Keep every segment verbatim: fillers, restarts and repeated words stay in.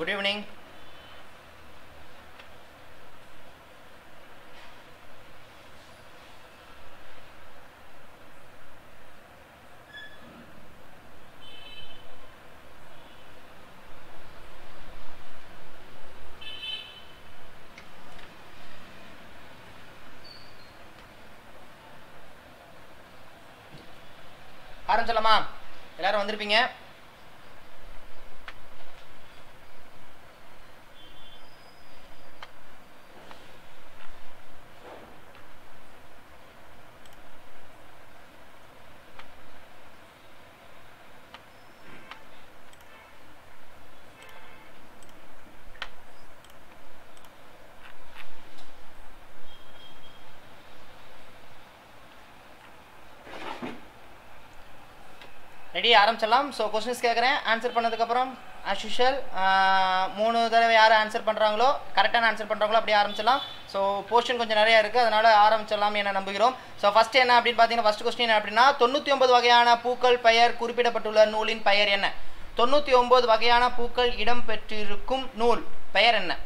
Good evening. ஆரம்பிச்சலாமா? எல்லாரும் வந்திருப்பீங்க. Ready? ஆரம்பிச்சிடலாம். ஸோ கொஸ்டின்ஸ் கேட்குறேன். ஆன்சர் பண்ணதுக்கப்புறம் ஆஸ் யூஷுவல் மூணு தடவை யார் ஆன்சர் பண்ணுறாங்களோ, கரெக்டான ஆன்சர் பண்ணுறாங்களோ அப்படியே ஆரம்பிச்சிடலாம். ஸோ போர்ஷன் கொஞ்சம் நிறையா இருக்குது, அதனால் ஆரம்பிச்சிடலாம் என நம்புகிறோம். ஸோ ஃபஸ்ட்டு என்ன அப்படின்னு பார்த்தீங்கன்னா, ஃபஸ்ட் கொஸ்டின் என்ன அப்படின்னா, தொண்ணூற்றி ஒன்பது வகையான பூக்கள் பெயர் குறிப்பிடப்பட்டுள்ள நூலின் பெயர் என்ன? தொண்ணூற்றி ஒன்பது வகையான பூக்கள் இடம் பெற்றிருக்கும் நூல் பெயர் என்ன?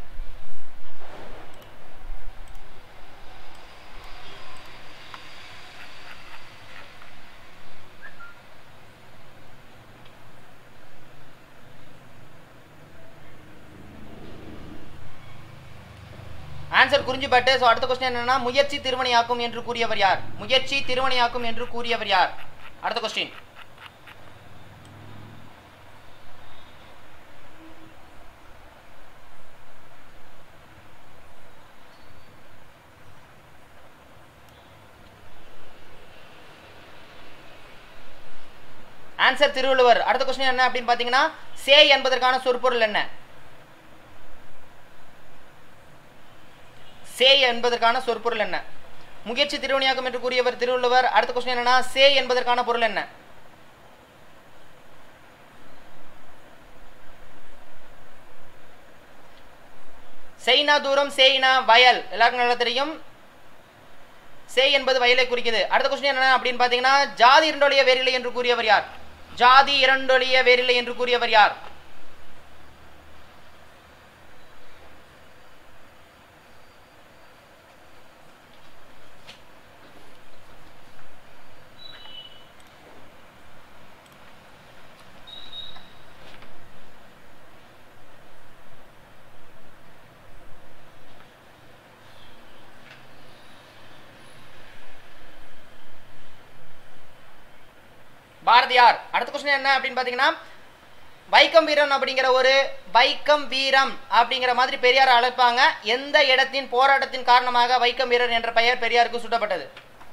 ஆன்சர் குறிஞ்சிப்பட்டு. ஸோ அடுத்த கொஸ்டின் என்னன்னா, முயற்சி திருமணியாக்கும் என்று கூறியவர் யார்? முயற்சி திருமணியாக்கும் என்று கூறியவர் யார்? அடுத்த கொஸ்டின். ஆன்சர் திருவள்ளுவர். அடுத்த கொஸ்டின் என்ன அப்படின்னு பார்த்தீங்கன்னா, சே என்பதற்கான சொற்பொருள் என்ன? சே என்பதற்கான சொற்பொருள் என்ன? முயற்சி திருவணியாக்கும் என்று கூறியவர் திருவள்ளுவர். அடுத்த கொஸ்டின் என்னன்னா, சே என்பதற்கான பொருள் என்ன? செய்னா தூரம், சேயினா வயல், எல்லாருக்கும் நல்லா தெரியும். சே என்பது வயலை குறிக்குது. அடுத்த கொஸ்டின் என்ன அப்படின்னு பார்த்தீங்கன்னா, ஜாதி இரண்டொழிய வேறில்லை என்று கூறியவர் யார்? ஜாதி இரண்டொழிய வேறில்லை என்று கூறியவர் யார்? பாரதியார். அடுத்த கொஸ்டின் என்ன அப்படின்னு பார்த்தீங்கன்னா, வைக்கம் வீரம் அப்படிங்கிற ஒரு வைக்கம் வீரம் அப்படிங்கிற மாதிரி பெரியார் அழைப்பாங்க. எந்த இடத்தின் போராட்டத்தின் காரணமாக வைக்கம் வீரர் என்ற பெயர் பெரியாருக்கு சூட்டப்பட்டது?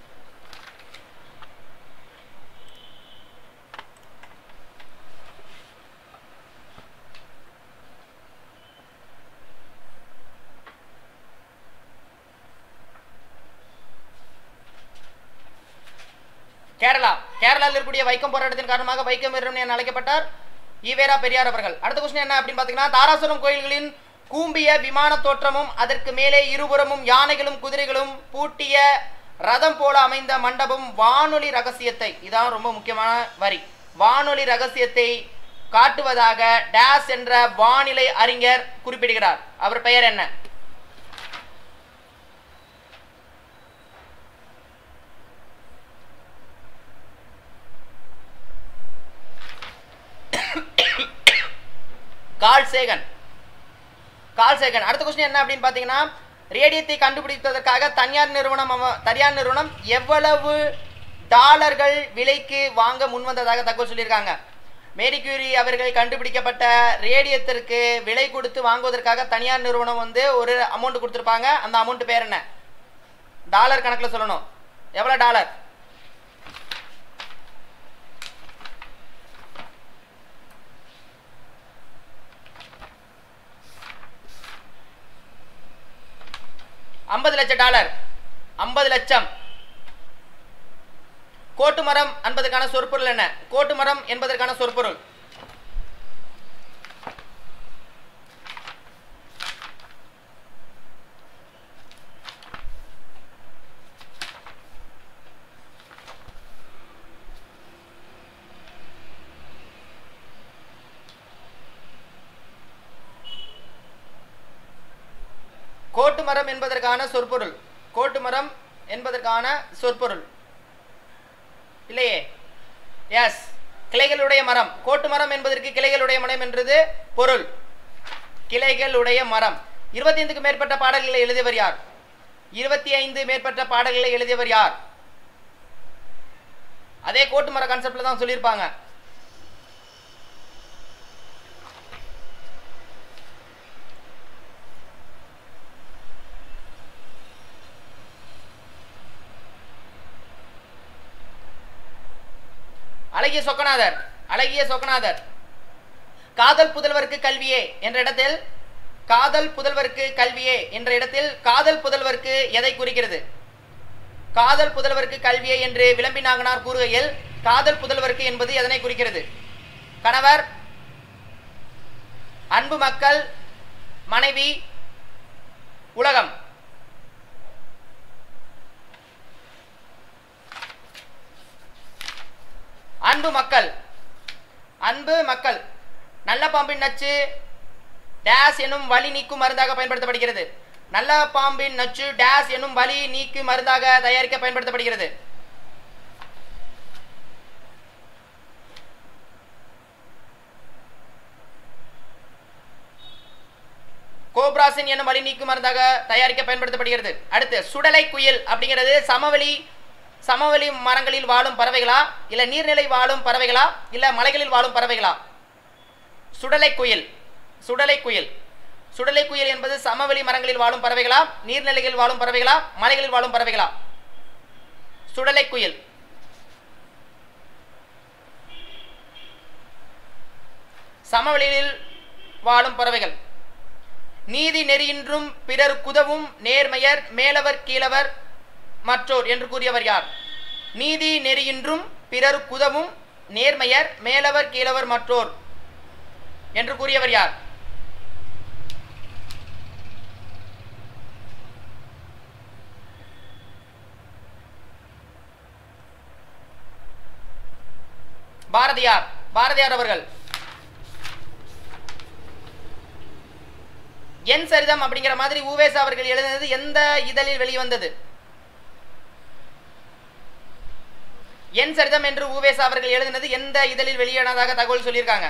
கேரளா. கேரளாவில் இருக்கக்கூடிய வைக்கம் போராட்டத்தின் காரணமாக வைக்கம் வீரர் என அழைக்கப்பட்டார் ஈவேரா பெரியார் அவர்கள். அடுத்த கொஸ்டின் என்ன அப்படின்னு பார்த்தீங்கன்னா, தாராசுரம் கோயில்களின் கூம்பிய விமான தோற்றமும் அதற்கு மேலே இருபுறமும் யானைகளும் குதிரைகளும் பூட்டிய ரதம் போல அமைந்த மண்டபம் வானொலி ரகசியத்தை, இதான் ரொம்ப முக்கியமான வரி, வானொலி ரகசியத்தை காட்டுவதாக டேஸ் என்ற வானிலை அறிஞர் குறிப்பிடுகிறார். அவர் பெயர் என்ன? Carl Sagan. Carl Sagan. அடுத்த கொஸ்டின் என்ன அப்படின்னு பார்த்தீங்கன்னா, ரேடியத்தை கண்டுபிடிப்பதற்காக தனியார் நிறுவனம் தனியார் நிறுவனம் எவ்வளவு டாலர்கள் விலைக்கு வாங்க முன்வந்ததாக தகவல் சொல்லியிருக்காங்க? மேரி கியூரி அவர்கள் கண்டுபிடிக்கப்பட்ட ரேடியத்திற்கு விலை கொடுத்து வாங்குவதற்காக தனியார் நிறுவனம் வந்து ஒரு அமௌண்ட் கொடுத்துருப்பாங்க. அந்த அமௌண்ட் பேர் என்ன? டாலர் கணக்கில் சொல்லணும். எவ்வளோ டாலர்? ஐம்பது லட்சம் டாலர். ஐம்பது லட்சம். கோட்டுமரம் என்பதற்கான சொற்பொருள் என்ன? கோட்டுமரம் என்பதற்கான சொற்பொருள். மரம் என்பதற்கான சொற்பொருள். கோட்டு மரம் என்பதற்கான சொற்பொருள் இல்லையே? எஸ், கிளைகளுடைய மரம். கோட்டு மரம் என்பதற்கு கிளைகளுடைய மரம் என்றது பொருள். கிளைகளுடைய மரம். இருபத்தி ஐந்துக்கு மேற்பட்ட பாடல்களை எழுதியவர் யார்? இருபத்தி ஐந்து மேற்பட்ட பாடல்களை எழுதியவர் யார்? அதே கோட்டு மர கான்செப்ட்ல தான் சொல்லியிருப்பாங்க. அழகிய சொக்கநாதர். அழகிய சொக்கநாதர். காதல் புதல்வருக்கு கல்வியே என்ற இடத்தில் காதல் புதல்வருக்கு கல்வியே என்ற இடத்தில் காதல் புதல்வருக்கு எதை குறிக்கிறது? காதல் புதல்வருக்கு கல்வியே என்று விளம்பி நாகனார் கூறுகையில் காதல் புதல்வருக்கு என்பது எதனை குறிக்கிறது? கணவர், அன்பு மக்கள், மனைவி, உலகம். அன்பு மக்கள். அன்பு மக்கள். நல்ல பாம்பின் நச்சு டேஸ் எனும் வலி நீக்கும் மருந்தாக பயன்படுத்தப்படுகிறது. நல்ல பாம்பின் நச்சு டேஸ் எனும் வலி நீக்கும் மருந்தாக தயாரிக்க பயன்படுத்தப்படுகிறது. கோப்ராசின் எனும் வலி நீக்கும் மருந்தாக தயாரிக்க பயன்படுத்தப்படுகிறது. அடுத்து சுடலை குயில் அப்படிங்கிறது சமவெளி சமவெளி மரங்களில் வாழும் பறவைகளா, இல்ல நீர்நிலை வாழும் பறவைகளா, இல்ல மலைகளில் வாழும் பறவைகளா? சுடலை குயில். சுடலை குயில். சுடலை குயில் என்பது சமவெளி மரங்களில் வாழும் பறவைகளா, நீர்நிலைகளில் வாழும் பறவைகளா, மலைகளில் வாழும் பறவைகளா? சுடலை குயில். சமவெளியில் வாழும் பறவைகள். நீதி நெறியின்றும் பிறர் குதவும் நேர்மையர் மேலவர் கீழவர் மற்றோர் என்று கூறியவர் யார்? நீதி நெறியின்றும் பிறர் குதவும் நேர்மையர் மேலவர் கீழவர் மற்றோர் என்று கூறியவர் யார்? பாரதியார். பாரதியார் அவர்கள். என் சரிதம் அப்படிங்கிற மாதிரி உவேசா அவர்கள் எழுதினது எந்த இதழில் வெளிவந்தது? என் சரிதம் என்று உவேசா அவர்கள் எழுதினது எந்த இதழில் வெளியானதாக தகவல் சொல்லியிருக்காங்க?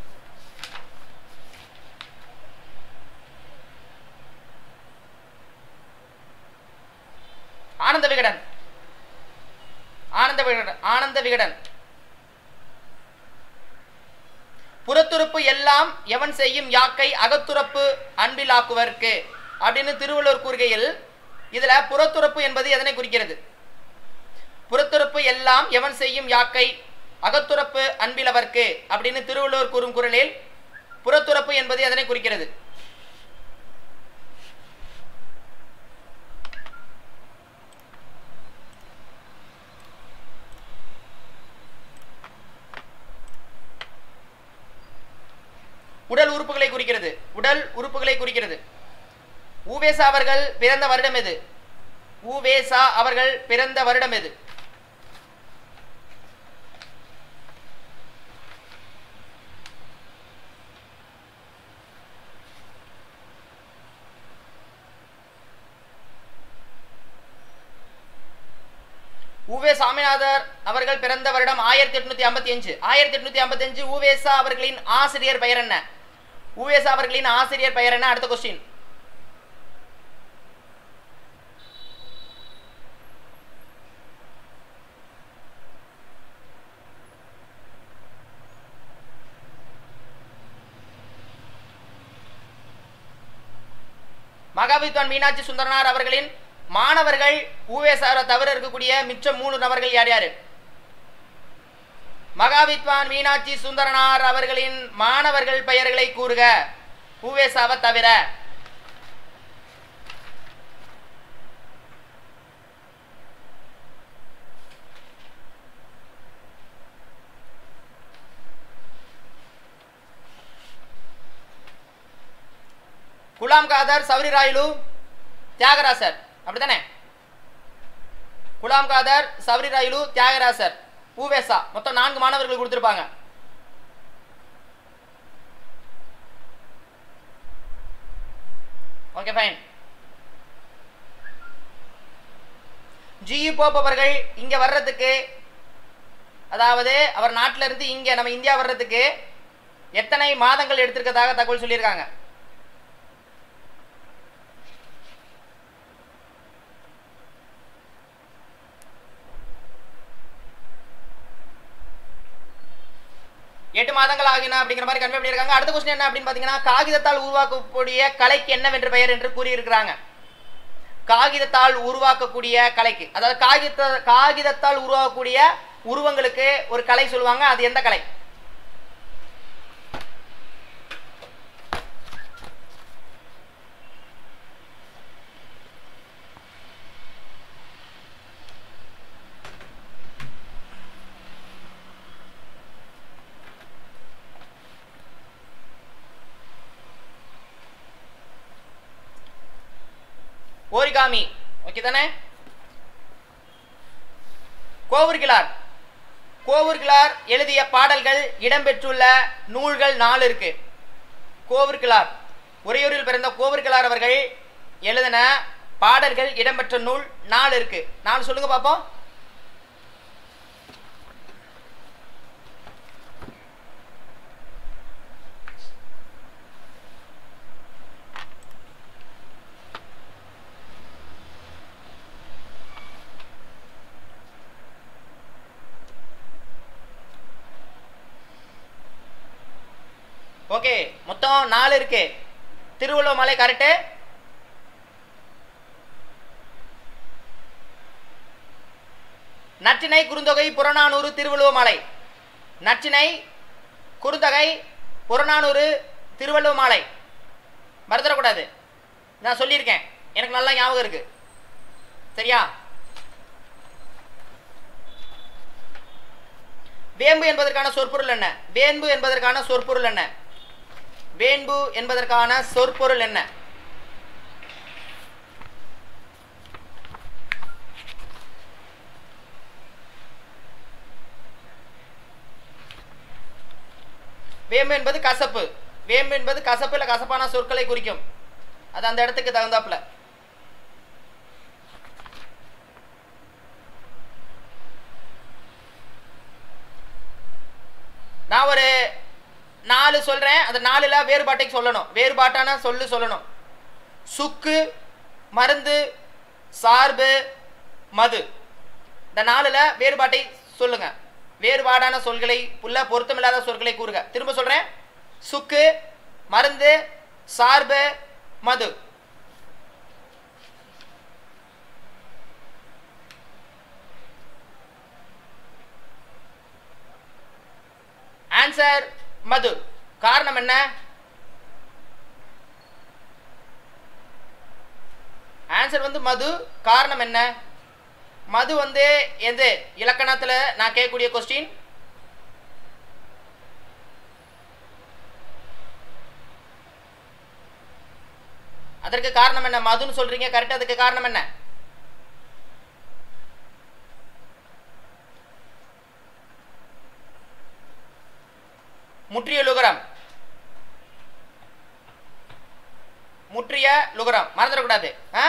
ஆனந்த விகடன். ஆனந்த விகடன். ஆனந்த விகடன். புறத்துறுப்பு எல்லாம் எவன் செய்யும் யாக்கை அகத்துறப்பு அன்பில் ஆக்குவர்க்கு அப்படின்னு திருவள்ளுவர் கூறுகையில் இதுல புறத்துறப்பு என்பது எதனை குறிக்கிறது? புறத்துறப்பு எல்லாம் எவன் செய்யும் யாக்கை அகத்துறப்பு அன்பிலவர்க்கு அப்படின்னு திருவள்ளுவர் கூறும் குறளில் புறத்துறப்பு என்பது எதனை குறிக்கிறது? உடல் உறுப்புகளை குறிக்கிறது. உடல் உறுப்புகளை குறிக்கிறது. உவேசா அவர்கள் பிறந்த வருடம் எது? உவேசா அவர்கள் பிறந்த வருடம் எது? உவே சாமிநாதர் அவர்கள் பிறந்த வருடம் ஆயிரத்தி எட்நூத்தி ஐம்பத்தி அஞ்சு. ஆயிரத்தி எட்நூத்தி ஐம்பத்தி அஞ்சு உவேசா அவர்களின் ஆசிரியர் பெயர் என்ன? உவேசா அவர்களின் ஆசிரியர் பெயர் என்ன? அடுத்த கொஸ்டின். மகாவித்வான் மீனாட்சி சுந்தரனார் அவர்களின் மாணவர்கள் உவேசாரை தவிர இருக்கக்கூடிய மிச்ச மூணு நபர்கள் யார் யாரு? மகாவித்வான் மீனாட்சி சுந்தரனார் அவர்களின் மாணவர்கள் பெயர்களை கூறுக உவேசாவை தவிர. குலாம் காதர், சௌரி ராயலு, தியாகராசர். அப்படித்தானே? குலாம் காதர், சௌரி ராயலு, தியாகராசர், உவேசா. மொத்தம் நான்கு மாணவர்கள் கொடுத்திருப்பாங்க. Okay fine. ஜியு போப் அவர்கள் இங்க வர்றதுக்கு, அதாவது அவர் நாட்டில இருந்து இங்க நம்ம இந்தியா வர்றதுக்கு எத்தனை மாதங்கள் எடுத்திருக்கதாக தகவல் சொல்லியிருக்காங்க? எட்டு மாதங்கள் ஆகின அப்படிங்கிற மாதிரி கன்வே பண்ணியிருக்காங்க. அடுத்த கொஸ்டின் என்ன அப்படின்னு பாத்தீங்கன்னா, காகிதத்தால் உருவாக்கக்கூடிய கலைக்கு என்னவென்று பெயர் என்று கூறியிருக்கிறாங்க. காகிதத்தால் உருவாக்கக்கூடிய கலைக்கு, அதாவது காகித காகிதத்தால் உருவாக்கக்கூடிய உருவங்களுக்கு ஒரு கலை சொல்லுவாங்க. அது எந்த கலை? ஓரிகாமி. ஓகே தானே? கோவூர்கிழார் கோவூர்கிழார் எழுதிய பாடல்கள் இடம்பெற்றுள்ள நூல்கள் நாலு இருக்கு. கோவூர்கிழார் உறையூரில் பிறந்த கோவூர்கிழார் அவர்கள் எழுதின பாடல்கள் இடம்பெற்ற நூல் நாலு இருக்கு. நாலு சொல்லுங்க பாப்போம். ஓகே, மொத்தம் நாலு இருக்கு. திருவள்ளுவமலை கரெக்ட். நற்றிணை, குறுந்தொகை, புறநானூறு, திருவள்ளுவமலை. நற்றிணை, குறுந்தொகை, புறநானூறு, திருவள்ளுவமலை. மறந்துடக்கூடாது, நான் சொல்லியிருக்கேன், எனக்கு நல்லா ஞாபகம் இருக்கு. சரியா? வேம்பு என்பதற்கான சொற்பொருள் என்ன? வேம்பு என்பதற்கான சொற்பொருள் என்ன? வேம்பு என்பதற்கான சொற்பொருள் என்ன? வேம்பு என்பது கசப்பு. வேம்பு என்பது கசப்பு இல்ல கசப்பான சொற்களை குறிக்கும். அது அந்த இடத்துக்கு தகுந்தாப்புல. நான் ஒரு நாலு சொல்றேன், அந்த நாலுல வேறுபாட்டை சொல்லணும். வேறுபாட்டான சொல்லு சொல்லணும். சுக்கு, மருந்து, சார்பு, மது. இந்த நாலுல வேறுபாட்டை சொல்லுங்க. வேறுபாடான சொல்களை உள்ள பொருத்தமில்லாத சொற்களை கூறுக. திரும்ப சொல்றேன். சுக்கு, மருந்து, சார்பு, மது. ஆன்சர் மது. காரணம் என்ன? ஆன்சர் வந்து மது. காரணம் என்ன? மது வந்து எது இலக்கணத்துல நான் கேட்கக்கூடிய கொஸ்டின். அதற்கு காரணம் என்ன? மதுன்னு சொல்றீங்க கரெக்ட். அதுக்கு காரணம் என்ன? முற்றிய லுகரம். முற்றிய லுகரம் மறந்துடக்கூடாது.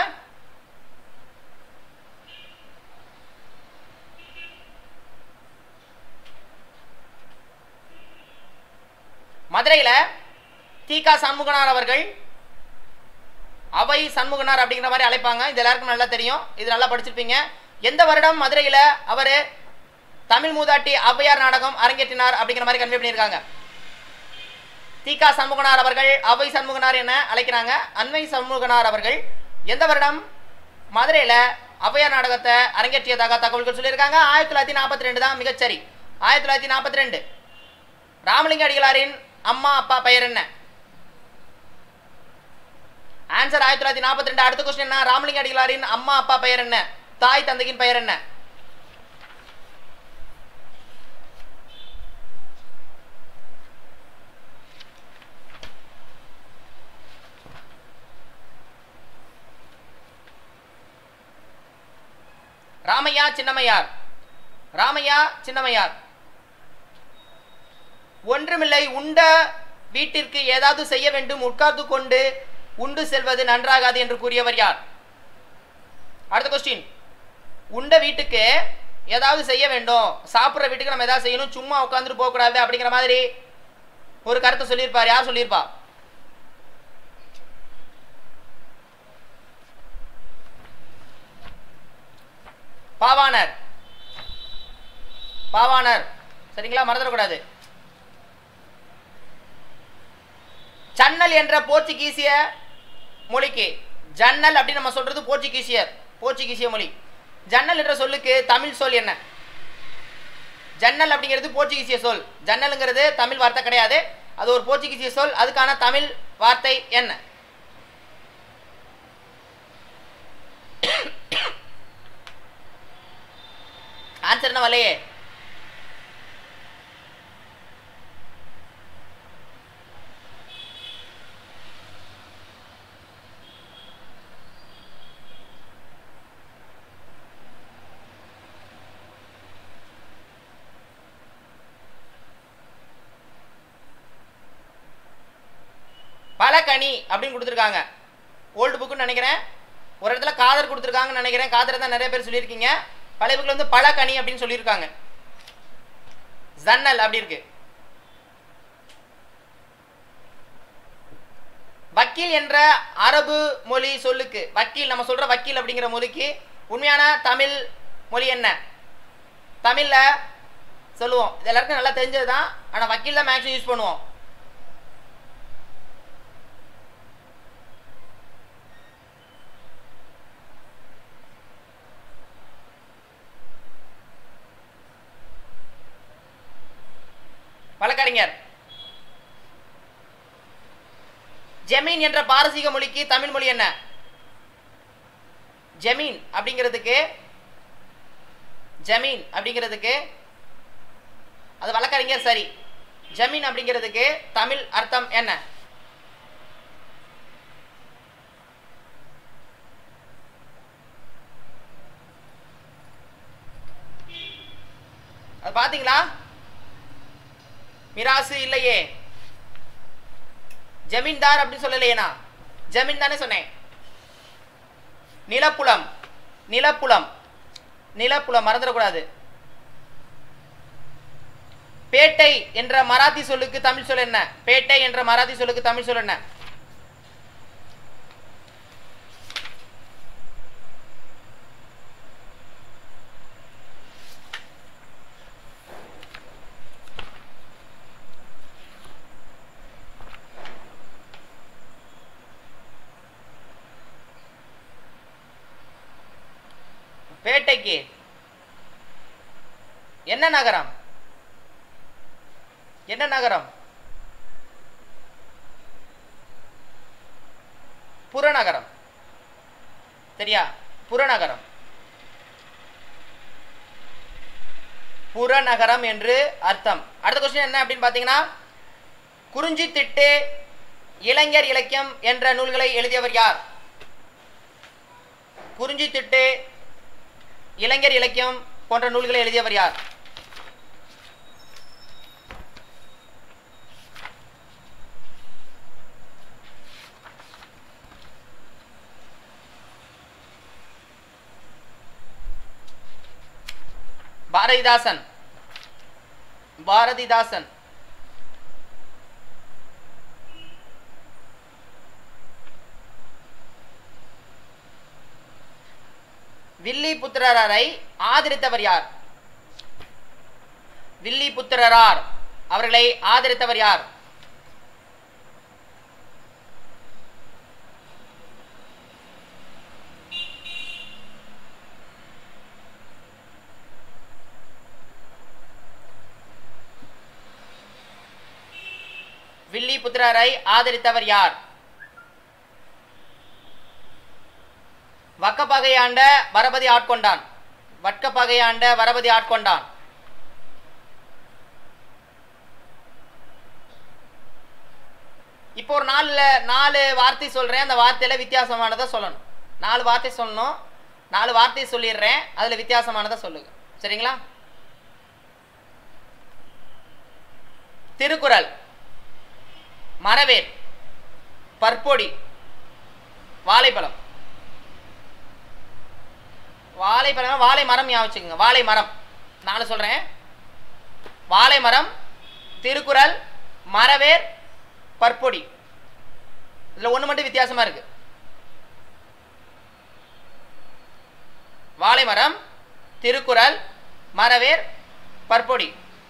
மதுரையில தீகா சண்முகனார் அவர்கள் அவை சண்முகனார் அப்படிங்கிற மாதிரி அழைப்பாங்க. இது எல்லாருக்கும் நல்லா தெரியும், இது நல்லா படிச்சிருப்பீங்க. எந்த வருடம் மதுரையில அவரு தமிழ் மூதாட்டி ஔவையார் நாடகம் அரங்கேற்றினார் அப்படிங்கிற மாதிரி கன்வே பண்ணியிருக்காங்க. தீகா சண்முகனார் அவர்கள் அவை சண்முகனார் என அழைக்கிறாங்க. அன்வை சண்முகனார் அவர்கள் எந்த வருடம் மதுரையில ஔவையார் நாடகத்தை அரங்கேற்றியதாக தகவல்கள் சொல்லியிருக்காங்க? ஆயிரத்தி தொள்ளாயிரத்தி நாற்பத்தி ரெண்டு தான் மிகச்சரி. ஆயிரத்தி தொள்ளாயிரத்தி நாற்பத்தி ரெண்டு. ராமலிங்க அடிகளாரின் அம்மா அப்பா பெயர் என்ன? ஆன்சர் ஆயிரத்தி தொள்ளாயிரத்தி நாற்பத்தி ரெண்டு. அடுத்த கொஸ்டின் என்ன? ராமலிங்க அடிகளாரின் அம்மா அப்பா பெயர் என்ன? தாய் தந்தையின் பெயர் என்ன? ராமையா சின்னமையார். ராமையா சின்னமையார். ஒன்றுமில்லை, உண்ட வீட்டிற்கு ஏதாவது செய்ய வேண்டும், உட்கார்ந்து கொண்டு உண்டு செல்வது நன்றாகாது என்று கூறியவர் யார்? அடுத்த கொஸ்டின். உண்ட வீட்டுக்கு ஏதாவது செய்ய வேண்டும், சாப்பிட்ற வீட்டுக்கு நம்ம ஏதாவது செய்யணும், சும்மா உட்காந்துட்டு போகக்கூடாது அப்படிங்கிற மாதிரி ஒரு கருத்தை சொல்லியிருப்பார். யார் சொல்லியிருப்பா? பாவாணர். பாவாணர் சரிங்களா, மறந்துடக்கூடாது. ஜன்னல் என்ற போர்ச்சுகீசிய மொழிக்கு, ஜன்னல் அப்படின்னு நம்ம சொல்றது போர்ச்சுகீசியர், போர்ச்சுகீசிய மொழி. ஜன்னல் என்ற சொல்லுக்கு தமிழ் சொல் என்ன? ஜன்னல் அப்படிங்கிறது போர்ச்சுகீசிய சொல், ஜன்னலுங்கிறது தமிழ் வார்த்தை கிடையாது, அது ஒரு போர்ச்சுகீசிய சொல். அதுக்கான தமிழ் வார்த்தை என்ன? ஆன்சர் என்ன வரலையே? பலகனி அப்படின்னு கொடுத்துருக்காங்க. ஓல்டு புக்குன்னு நினைக்கிறேன். ஒரு இடத்துல காதர் கொடுத்துருக்காங்கன்னு நினைக்கிறேன். காதர் தான் நிறைய பேர் சொல்லியிருக்கீங்க. பழைய புக்கில் வந்து பலகனி அப்படின்னு சொல்லியிருக்காங்க. ஜன்னல் அப்படி இருக்கு. வக்கீல் என்ற அரபு மொழி சொல்லுக்கு, வக்கீல் நம்ம சொல்ற வக்கீல் அப்படிங்கிற மொழிக்கு உண்மையான தமிழ் மொழி என்ன? தமிழ்ல சொல்லுவோம், இது எல்லாருக்கும் நல்லா தெரிஞ்சது தான், ஆனால் வக்கீல் தான் மேக்ஸிமம் யூஸ் பண்ணுவோம். வழக்கறிஞர். ஜமீன் என்ற பாரசீக மொழிக்கு தமிழ் மொழி என்ன? ஜமீன் அப்படிங்கிறதுக்கு, ஜமீன் அப்படிங்கிறதுக்கு அது வழக்கறிஞர் சரி. ஜமீன் அப்படிங்கிறதுக்கு தமிழ் அர்த்தம் என்ன? அது பாத்தீங்களா? மிராசு இல்லையே, ஜமீன்தார் அப்படின்னு சொல்லலையேனா, ஜமீன் தானே சொன்னேன். நிலப்புலம், நிலப்புலம், நிலப்புலம் மறந்துடக்கூடாது. பேட்டை என்ற மராத்தி சொல்லுக்கு தமிழ் சொல் என்ன? பேட்டை என்ற மராத்தி சொல்லுக்கு தமிழ் சொல் என்ன? பேட்டைக்கு என்ன நகரம்? என்ன நகரம்? புறநகரம். சரியா? புறநகரம், புறநகரம் என்று அர்த்தம். அடுத்த கொஸ்டின் என்ன அப்படின்னு பாத்தீங்கன்னா, குறிஞ்சி திட்டு, இளைஞர் இலக்கியம் என்ற நூல்களை எழுதியவர் யார்? குறிஞ்சி திட்டு, இளைஞர் இலக்கியம் போன்ற நூல்களை எழுதியவர் யார்? பாரதிதாசன். பாரதிதாசன். வில்லி புத்திரராரை ஆதரித்தவர் யார்? வில்லி புத்திரரார் அவர்களை ஆதரித்தவர் யார்? வில்லி புத்திரரை ஆதரித்தவர் யார்? வக்கப்பகையாண்ட வரபதி ஆட்கொண்டான். வட்கப்பகையாண்ட வரபதி ஆட்கொண்டான். இப்போ ஒரு நாலுல நாலு வார்த்தை சொல்றேன், அந்த வார்த்தையில வித்தியாசமானதை சொல்லணும். நாலு வார்த்தை சொல்லணும், நாலு வார்த்தை சொல்லிடுறேன், அதுல வித்தியாசமானதை சொல்லுங்க. சரிங்களா? திருக்குறள், மரவேர், பற்பொடி, வாழைப்பழம். வாழை பழம் வாழை மரம் ஞாபகம் வச்சுக்கோங்க. வாழை மரம் நானும் சொல்றேன். வாழை மரம், திருக்குறள், மரவேர், பற்பொடி. இதுல ஒண்ணு மட்டும் வித்தியாசமா இருக்கு. வாழை மரம், திருக்குறள், மரவேர், பற்பொடி.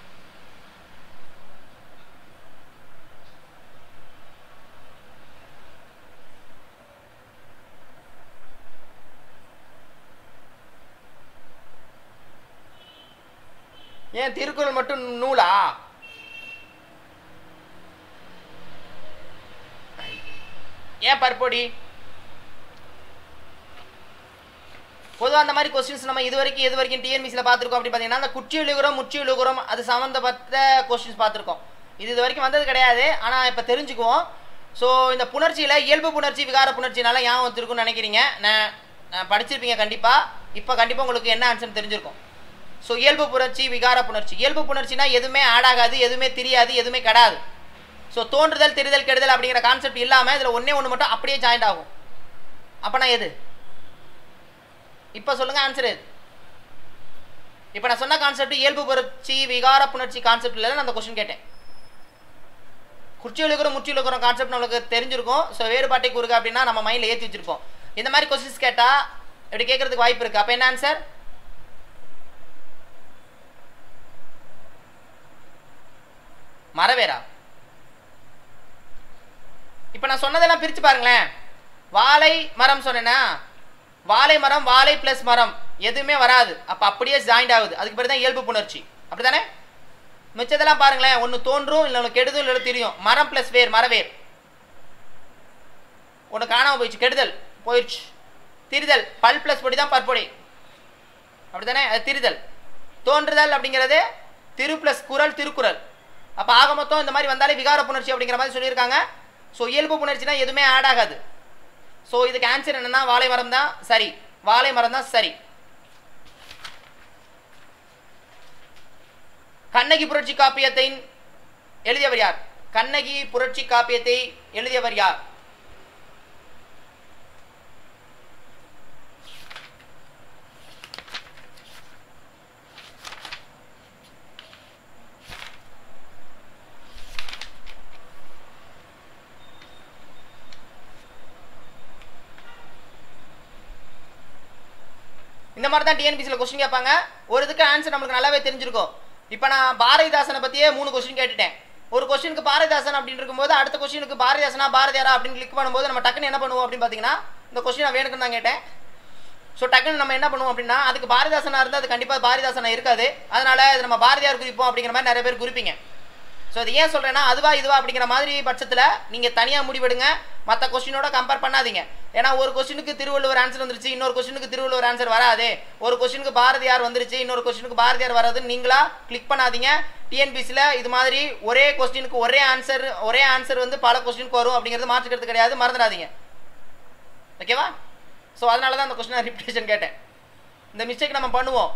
ஏன் திருக்குறள் மட்டும் நூலா? ஏன் பற்பொடி? பொதுவாக அந்த மாதிரி கொஸ்டின்ஸ் நம்ம இது வரைக்கும் இது வரைக்கும் டிஎன்பிசியில் பார்த்துருக்கோம். அப்படி பார்த்தீங்கன்னா அந்த குச்சி இழுகுறோம் முச்சி இழுகுறோம் அது சம்மந்தப்பட்ட கொஸ்டின்ஸ் பார்த்துருக்கோம். இது இது வரைக்கும் வந்தது கிடையாது. ஆனால் இப்போ தெரிஞ்சுக்குவோம். ஸோ இந்த புணர்ச்சியில் இயல்பு புணர்ச்சி விகார புணர்ச்சினால ஏன் வந்துருக்குன்னு நினைக்கிறீங்க? நான் படிச்சிருப்பீங்க கண்டிப்பாக. இப்போ கண்டிப்பாக உங்களுக்கு என்ன ஆன்சர்னு தெரிஞ்சிருக்கும். ஸோ இயல்பு புணர்ச்சி விகார புணர்ச்சி. இயல்பு புணர்ச்சினா எதுவுமே ஆட் ஆகாது, எதுவுமே தெரியாது, எதுவுமே கிடையாது. ஸோ தோன்றுதல் தெரிதல் கெடுதல் அப்படிங்கிற கான்செப்ட் இல்லாமல் இதில் ஒன்றே ஒன்று மட்டும் அப்படியே ஜாயிண்ட் ஆகும். அப்போனா எது? இப்போ சொல்லுங்கள் ஆன்சர் எது? இப்போ நான் சொன்ன கான்செப்ட் இயல்பு புணர்ச்சி விகார புணர்ச்சி கான்செப்ட் இல்லை. நான் அந்த கொஸ்டின் கேட்டேன். குச்சி இழுக்கிறோம் முச்சி இழுக்கிறோம் கான்செப்ட் நம்மளுக்கு தெரிஞ்சிருக்கும். ஸோ வேறுபாட்டை கூறுக அப்படின்னா நம்ம மைண்டில் ஏற்றி வச்சிருப்போம். இந்த மாதிரி கொஸ்டின்ஸ் கேட்டால் இப்படி கேட்கறதுக்கு வாய்ப்பு இருக்குது. அப்போ என்ன ஆன்சர்? மரவேரா? இப்போ நான் சொன்னதெல்லாம் பிரித்து பாருங்களேன். வாழை மரம் சொன்னேன்னா வாழை மரம் வாழை பிளஸ் மரம் எதுவுமே வராது. அப்போ அப்படியே ஜாயிண்ட் ஆகுது. அதுக்கு பேர் தான் இயல்பு புணர்ச்சி. அப்படி தானே? மிச்சதெல்லாம் பாருங்களேன். ஒன்று தோன்றும் இல்லை ஒன்று கெடுதல் இல்லை தெரியும். மரம் பிளஸ் வேர் மரவேர். ஒன்று காணாமல் போயிடுச்சு கெடுதல் போயிடுச்சு. திரிதல் பல் பிளஸ் பொடி தான் பற்பொடி. அப்படி தானே? அது திரிதல். தோன்றுதல் அப்படிங்கிறது திரு பிளஸ் குறள் திருக்குறள். அப்போ ஆக மொத்தம் இந்த மாதிரி வந்தாலே விகார புணர்ச்சி அப்படிங்கிற மாதிரி சொல்லியிருக்காங்க. ஸோ இயல்பு புணர்ச்சினா எதுவுமே ஆட் ஆகாது. ஸோ இதுக்கு ஆன்சர் என்னன்னா வாழை மரம் தான் சரி. வாழை மரம் தான் சரி. கண்ணகி புரட்சி காப்பியத்தை எழுதியவர் யார்? கண்ணகி புரட்சி காப்பியத்தை எழுதியவர் யார்? இந்த மாதிரி தான் டிஎன்பிசியில் கொஸ்டின் கேட்பாங்க. ஒரு இதுக்கு ஆன்சர் நம்மளுக்கு நல்லாவே தெரிஞ்சிருக்கும். இப்போ நான் பாரதிதாசனை பற்றியே மூணு கொஸ்டின் கேட்டுட்டேன். ஒரு கொஸ்டினுக்கு பாரதிதாசன் அப்படின்னு இருக்கும்போது அடுத்த கொஸ்டினுக்கு பாரதிதாசனா பாரதியாரா அப்படின்னு கிளிக் பண்ணும்போது நம்ம டக்குன்னு என்ன பண்ணுவோம் அப்படின்னு பார்த்தீங்கன்னா இந்த கொஸ்டின் நான் வேணுக்குன்னு தான் கேட்டேன். ஸோ டக்குன்னு நம்ம என்ன பண்ணுவோம் அப்படின்னா அதுக்கு பாரதிதாசனாக இருந்தால் அது கண்டிப்பாக பாரதிதாசனா இருக்காது. அதனால இது நம்ம பாரதியார் குறிப்போம் அப்படிங்கிற மாதிரி நிறைய பேர் குறிப்பீங்க. ஸோ அது ஏன் சொல்கிறேன்னா அதுவா இதுவா அப்படிங்கிற மாதிரி பட்சத்தில் நீங்கள் தனியாக முடிவெடுங்க. மற்ற கொஸ்டினோட கம்பேர் பண்ணாதீங்க. ஏன்னா ஒரு கொஸ்டினுக்கு திருவள்ளுவர் ஆன்சர் வந்துருச்சு, இன்னொரு கொஸ்டினுக்கு திருவள்ளுவர் ஆன்சர் வராது. ஒரு கொஸ்டினுக்கு பாரதியார் வந்துருச்சு, இன்னொரு கொஸ்டினுக்கு பாரதியார் வராதுன்னு நீங்களா கிளிக் பண்ணாதீங்க. டிஎன்பிசியில் இது மாதிரி ஒரே கொஸ்டினுக்கு ஒரே ஆன்சர் ஒரே ஆன்சர் வந்து பல கொஸ்டினுக்கு வரும் அப்படிங்கிறது மாற்றிக்கிறது கிடையாது. மறந்துடாதீங்க. ஓகேவா? ஸோ அதனால தான் அந்த கொஸ்டினை ரிப்பீட்டேஷன் கேட்டேன். இந்த மிஸ்டேக் நம்ம பண்ணுவோம்.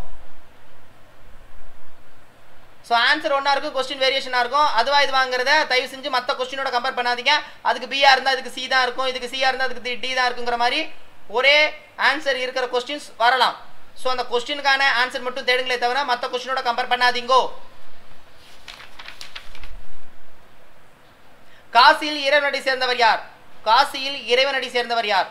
ஸோ ஆன்சர் ஒன்றா இருக்கும், கொஸ்டின் வேரியேஷனாக இருக்கும். அதுவா இது வாங்குறத தயவு செஞ்சு மற்ற கொஸ்டினோட கம்பேர் பண்ணாதீங்க. அதுக்கு பிஆ இருந்தால் அதுக்கு சி தான் இருக்கும், இதுக்கு சிஆ இருந்தால் அதுக்கு டி தான் இருக்குங்கிற மாதிரி ஒரே ஆன்சர் இருக்கிற கொஸ்டின்ஸ் வரலாம். ஸோ அந்த கொஸ்டினுக்கான ஆன்சர் மட்டும் தேடுங்களே தவிர மற்ற கொஸ்டினோட கம்பேர் பண்ணாதீங்கோ. காசியில் இறைவனடி சேர்ந்தவர் யார்? காசியில் இறைவனடி சேர்ந்தவர் யார்?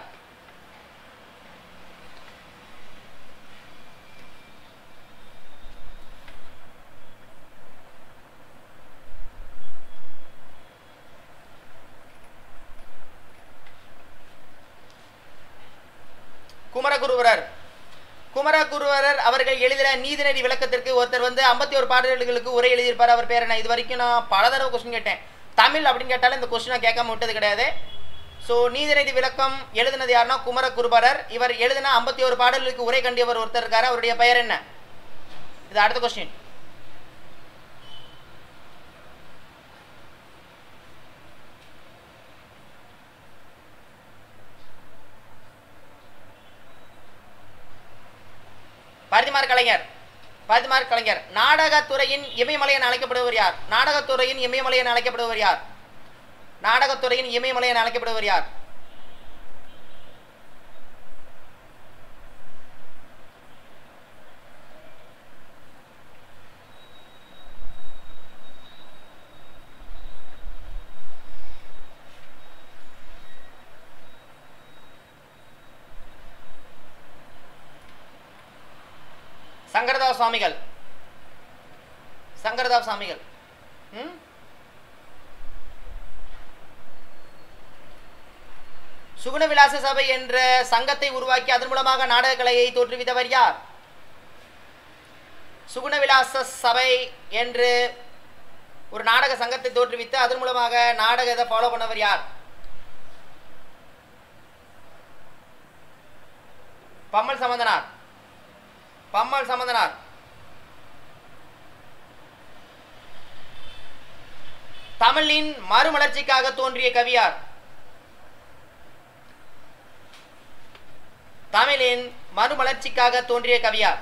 குமரகுருவரர். குமரகுருவரர் அவர்கள் எழுதின நீதிநெறி விளக்கத்திற்கு ஒருத்தர் வந்து ஐம்பத்தி ஒரு பாடல்களுக்கு உரை எழுதியிருப்பார். அவர் பேர் என்ன? இது வரைக்கும் நான் பல தடவை கொஸ்டின் கேட்டேன். தமிழ் அப்படின்னு கேட்டாலும் இந்த கொஸ்டினை கேட்காம விட்டது கிடையாது. ஸோ நீதிநெறி விளக்கம் எழுதினது யாருன்னா குமரகுருபரர். இவர் எழுதின ஐம்பத்தி ஒரு பாடல்களுக்கு உரை கண்டியவர் ஒருத்தர் இருக்காரு. அவருடைய பெயர் என்ன? இது அடுத்த கொஸ்டின். பாரதிமார் கலைஞர். பாரதிமார் கலைஞர். நாடகத்துறையின் இமயமலை என அழைக்கப்படுவர் யார்? நாடகத்துறையின் இமயமலை என அழைக்கப்படுவர் யார்? நாடகத்துறையின் இமயமலை என அழைக்கப்படுவர் யார்? சங்கரதாஸ் சுவாமிகள் சங்கரதாஸ் சுவாமிகள் ம் சுகுணவிலாச சபை என்ற சங்கத்தை உருவாக்கி அதன் மூலமாக நாடக கலையை தோற்றுவித்தவர் யார்? சுகுணவிலாச சபை என்று ஒரு நாடக சங்கத்தை தோற்றுவித்து அதன் மூலமாக நாடகத்தை ஃபாலோ பண்ணவர் யார்? பம்மல் சம்பந்தனார். பம்மல் சம்பந்தனார். தமிழின் மறுமலர்ச்சிக்காக தோன்றிய கவியார்? தமிழின் மறுமலர்ச்சிக்காக தோன்றிய கவியார்?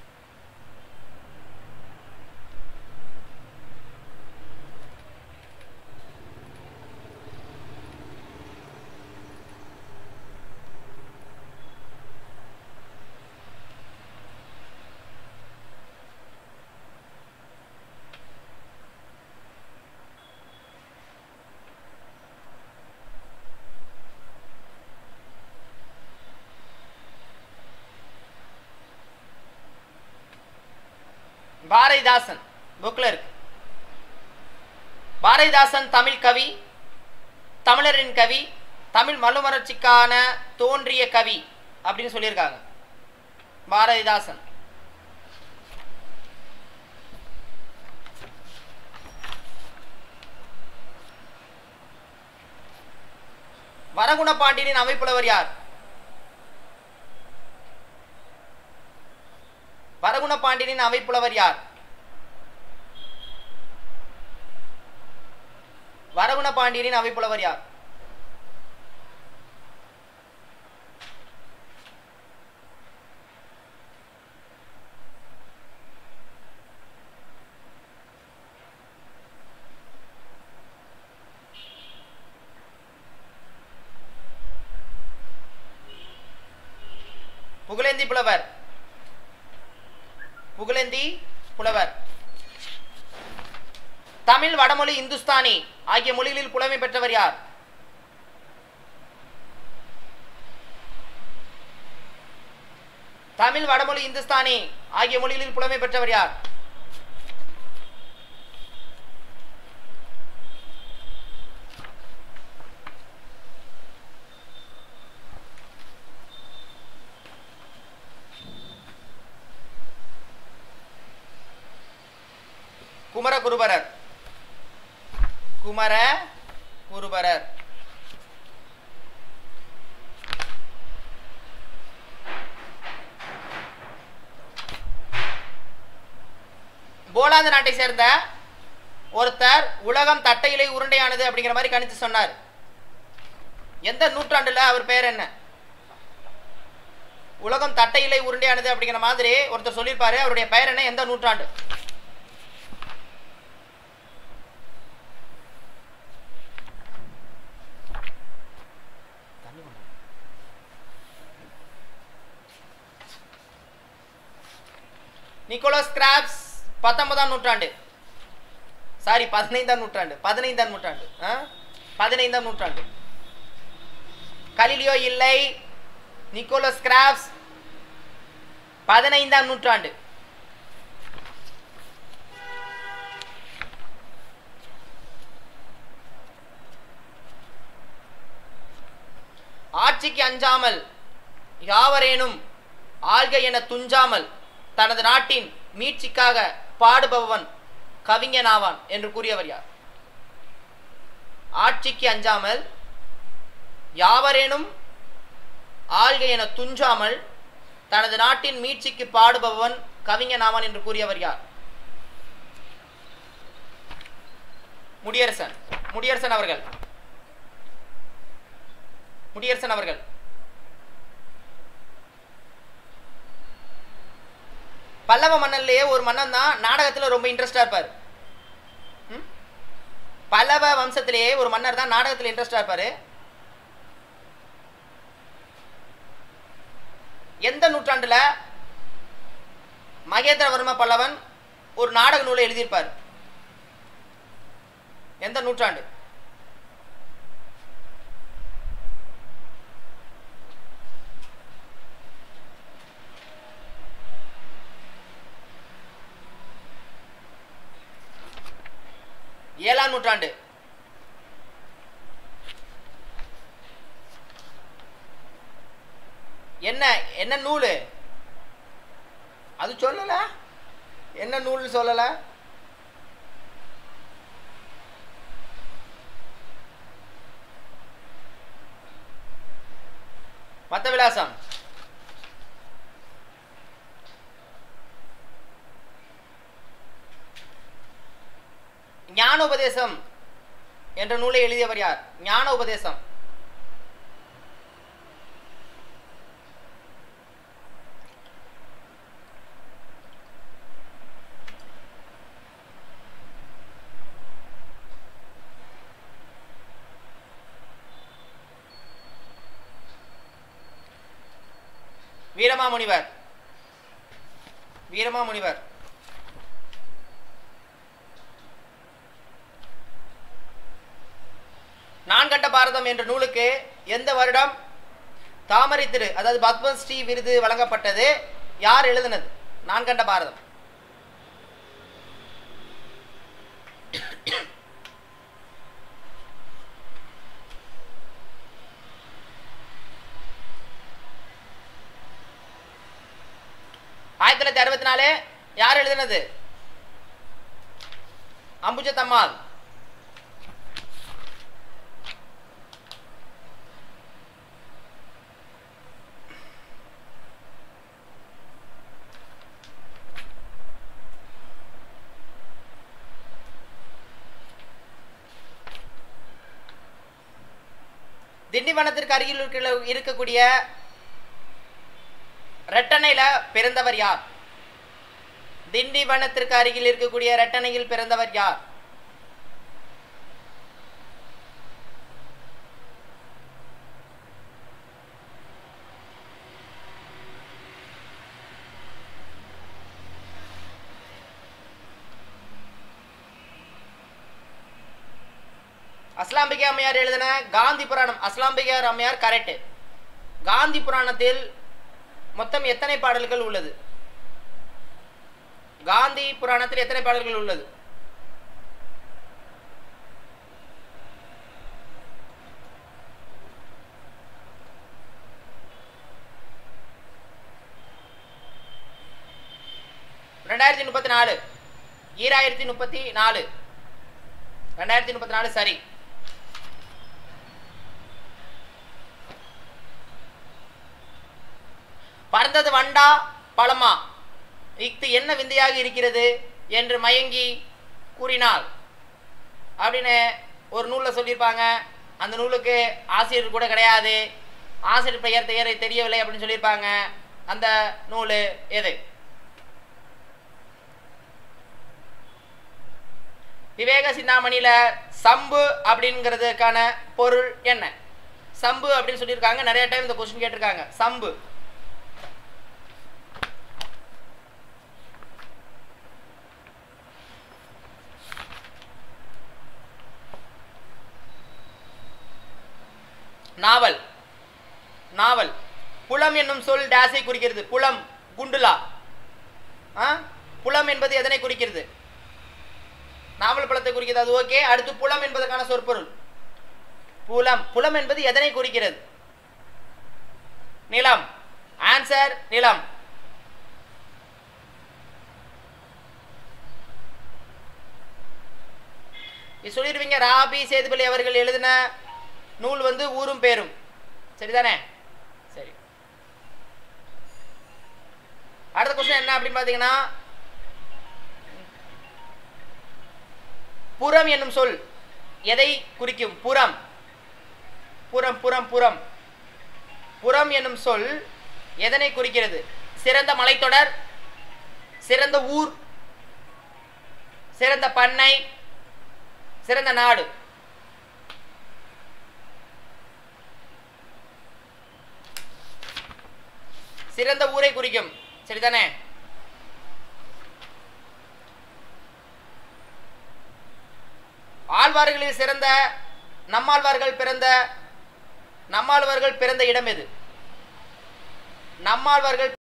பாரதிதாசன். புக்ல இருக்கு. பாரதிதாசன் தமிழ் கவி, தமிழரின் கவி, தமிழ் மறுமலர்ச்சிக்கான தோன்றிய கவி அப்படின்னு சொல்லியிருக்காங்க. பாரதிதாசன். வரகுண பாண்டியனின் அமைப்புலவர் யார்? வரகுண பாண்டியனின் அமைப்புலவர் யார்? வரகுண பாண்டியனின் அமைப்புலவர் யார்? புகழேந்தி புலவர். புகழேந்தி புலவர். தமிழ், வடமொழி, இந்துஸ்தானி ஆகிய மொழிகளில் புலமை பெற்றவர் யார்? தமிழ், வடமொழி, இந்துஸ்தானி ஆகிய மொழிகளில் புலமை பெற்றவர் யார்? குமர குருபரர். குமர குருபரர். போலாந்து நாட்டை சேர்ந்த ஒருத்தர் உலகம் தட்டையிலை உருண்டையானது அப்படிங்கிற மாதிரி கணித்து சொன்னார். எந்த நூற்றாண்டுல அவர் பெயர் என்ன? உலகம் தட்டையிலை உருண்டையானது அப்படிங்கிற மாதிரி ஒருத்தர் சொல்லியிருப்பாரு. அவருடைய பெயர் என்ன? எந்த நூற்றாண்டு? நிக்கோலஸ் கிராப்ஸ் பத்தொன்பதாம் நூற்றாண்டு. சாரி, பதினைந்தாம் நூற்றாண்டு. பதினைந்தாம் நூற்றாண்டு. பதினைந்தாம் நூற்றாண்டு. கலிலியோ இல்லை. நிக்கோலஸ் கிராப்ஸ் பதினைந்தாம் நூற்றாண்டு. ஆட்சிக்கு அஞ்சாமல் யாவரேனும் ஆள்க என துஞ்சாமல் தனது நாட்டின் மீட்சிக்காக பாடுபவன் கவிஞனாவான் என்று கூறியவர் யார்? ஆட்சிக்கு அஞ்சாமல் யாவரேனும் ஆள்க என துஞ்சாமல் தனது நாட்டின் மீட்சிக்கு பாடுபவன் கவிஞனாவான் என்று கூறியவர் யார்? முடியரசன். முடியரசன் அவர்கள். முடியரசன் அவர்கள். பல்லவ மன்னன்லயே ஒரு மன்னன் தான் நாடகத்துல ரொம்ப இன்ட்ரெஸ்டா இருப்பாரு. பல்லவ வம்சத்திலேயே ஒரு மன்னர் தான் நாடகத்துல இன்ட்ரெஸ்டா இருப்பாரு. எந்த நூற்றாண்டுல மகேந்திரவர்ம பல்லவன் ஒரு நாடக நூலை எழுதியிருப்பார்? எந்த நூற்றாண்டு? ஏழாம் நூற்றாண்டு. என்ன என்ன நூல் அது சொல்லல, என்ன நூல் சொல்லல. மத்த விலாசம் ஞான உபதேசம் என்ற நூலை எழுதியவர் யார்? ஞான உபதேசம் வீரமாமுனிவர். வீரமாமுனிவர் நான்கண்ட பாரதம் என்ற நூலுக்கு எந்த வருடம் தாமரை திரு அதாவது பத்மஸ்ரீ விருது வழங்கப்பட்டது? யார் எழுதினது நான்கண்ட பாரதம்? ஆயிரத்தி தொள்ளாயிரத்தி அறுபத்தி நாலு. யார் எழுதினது? அம்புஜத்தம்மாள். திண்டிவனத்திற்கு அருகில் இருக்கக்கூடிய ரெட்டனையில பிறந்தவர் யார்? திண்டிவனத்திற்கு அருகில் இருக்கக்கூடிய ரெட்டனையில் பிறந்தவர் யார்? அஸ்லாம்பிகை அம்மையார் எழுதின காந்தி புராணம். அஸ்லாம்பிகை அம்மையார் கரெக்ட். காந்தி புராணத்தில் மொத்தம் எத்தனை பாடல்கள் உள்ளது? காந்தி புராணத்தில் எத்தனை பாடல்கள் உள்ளது? ரெண்டாயிரத்தி முப்பத்தி நாலு. ஈராயிரத்தி முப்பத்தி நாலு. ரெண்டாயிரத்தி முப்பத்தி நாலு சரி. பறந்தது வண்டா பழமா இஃது என்ன விந்தையாக இருக்கிறது என்று மயங்கி கூறினாள் அப்படின்னு ஒரு நூலில் சொல்லியிருப்பாங்க. அந்த நூலுக்கு ஆசிரியர் கூட கிடையாது, ஆசிரியர் பெயர் பெயரை தெரியவில்லை அப்படின்னு சொல்லியிருப்பாங்க. அந்த நூல் எது? விவேக சிந்தாமணியில சம்பு அப்படிங்கிறதுக்கான பொருள் என்ன? சம்பு அப்படின்னு சொல்லியிருக்காங்க. நிறைய டைம் இந்த கொஸ்டின் கேட்டிருக்காங்க. சம்பு நாவல். நாவல். புலம் என்னும் சொல் டேஸை குறிக்கிறது. புலம் குண்டுலா. புலம் என்பது எதனை குறிக்கிறது? நாவல் பழத்தை குறிக்கிறது. அது ஓகே. அடுத்து புலம் என்பதற்கான சொற்பொருள். புலம். புலம் என்பது எதனை குறிக்கிறது? நிலம். ஆன்சர் நிலம். சொல்லிடுவீங்க. ராபி சேதுபதி அவர்கள் எழுதின நூல் வந்து ஊரும் பேரும். சரிதானே? சரி. அடுத்த கொஸ்டின் என்ன அப்படின்னு பாத்தீங்கன்னா, புறம் என்னும் சொல் எதை குறிக்கும்? புறம். புறம் புறம் புறம் புறம் என்னும் சொல் எதனை குறிக்கிறது? சிறந்த மலைத்தொடர், சிறந்த ஊர், சிறந்த பண்ணை, சிறந்த நாடு. சிறந்த ஊரை குறிக்கும். சரிதானே? ஆழ்வார்களில் சிறந்த நம்மாழ்வார்கள் பிறந்த நம்மாழ்வார்கள் பிறந்த இடம் எது? நம்மாழ்வார்கள்